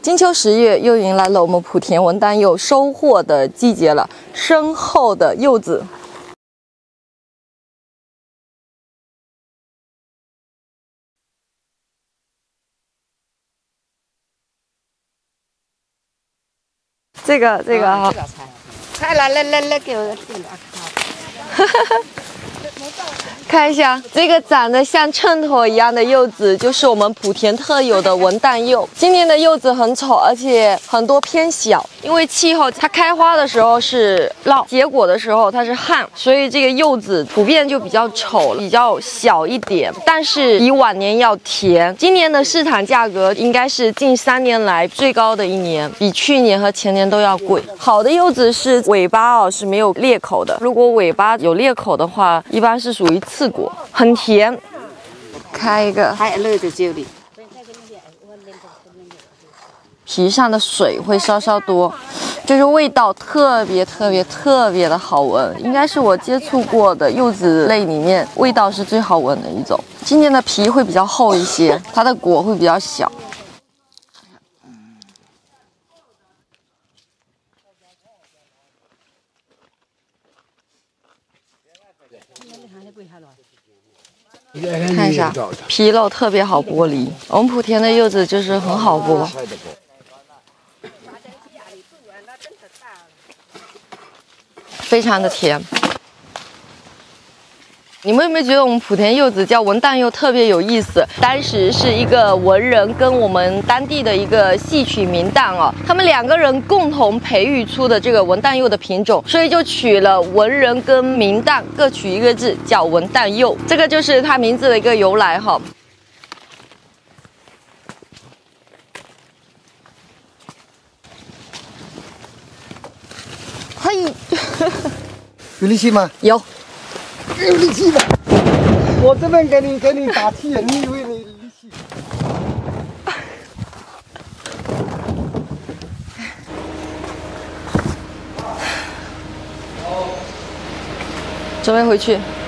金秋10月，又迎来了我们莆田文旦柚收获的季节了。深厚的柚子，这个哈， 快来，给我看一下这个长得像秤砣一样的柚子，就是我们莆田特有的文旦柚。今年的柚子很丑，而且很多偏小，因为气候它开花的时候是涝，结果的时候它是旱，所以这个柚子普遍就比较丑，比较小一点，但是比往年要甜。今年的市场价格应该是近3年来最高的一年，比去年和前年都要贵。好的柚子是尾巴是没有裂口的，如果尾巴有裂口的话，一般是属于刺果，很甜。开一个， 还乐在这里。 皮上的水会稍稍多，就是味道特别的好闻，应该是我接触过的柚子类里面味道是最好闻的一种。今年的皮会比较厚一些，它的果会比较小。看一下，皮肉特别好剥离。我们莆田的柚子就是很好剥，非常的甜。你们有没有觉得我们莆田柚子叫文旦柚特别有意思？当时是一个文人跟我们当地的一个戏曲名旦他们2个人共同培育出的这个文旦柚的品种，所以就取了文人跟名旦各取一个字，叫文旦柚。这个就是它名字的一个由来嘿， 有力气吗？ 有。 有力气的，我这边给你打气，你以为你力气？ 准备回去。